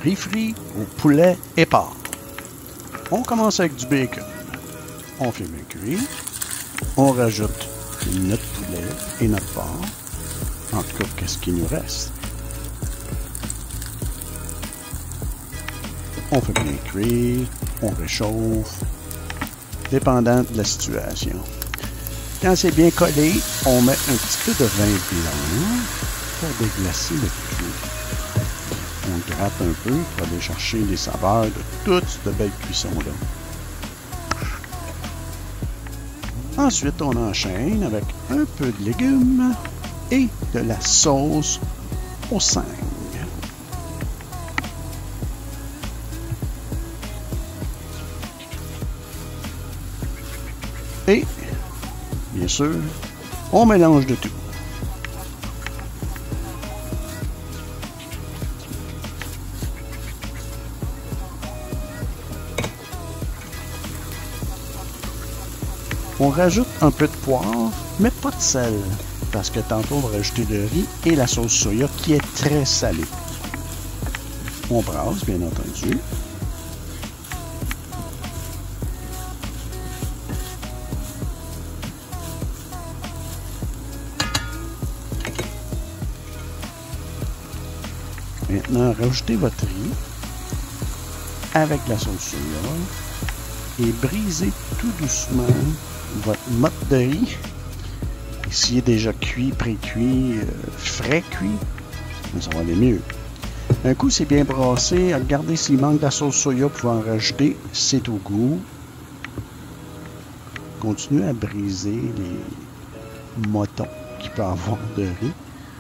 riz frit au poulet et porc. On commence avec du bacon. On fait bien cuire. On rajoute notre poulet et notre porc. En tout cas, qu'est-ce qu'il nous reste? On fait bien cuire. On réchauffe. Dépendant de la situation. Quand c'est bien collé, on met un petit peu de vin blanc pour déglacer le tout. On gratte un peu pour aller chercher les saveurs de toute cette belle cuisson-là. Ensuite, on enchaîne avec un peu de légumes et de la sauce au seigle. Et, bien sûr, on mélange de tout. On rajoute un peu de poivre, mais pas de sel, parce que tantôt on va rajouter le riz et la sauce soya qui est très salée. On brasse, bien entendu. Maintenant, rajoutez votre riz avec la sauce soya et brisez tout doucement votre motte de riz. Et s'il est déjà cuit, pré-cuit, frais cuit, ça va aller mieux. Un coup, c'est bien brassé. Regardez s'il manque de la sauce soya, vous pouvez en rajouter. C'est au goût. Continuez à briser les motons qu'il peut avoir de riz.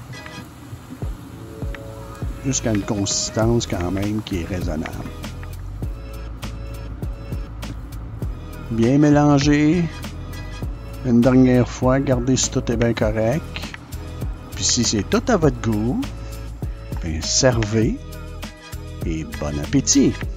Jusqu'à une consistance quand même qui est raisonnable. Bien mélanger. Une dernière fois, regardez si tout est bien correct. Puis si c'est tout à votre goût, bien servez et bon appétit!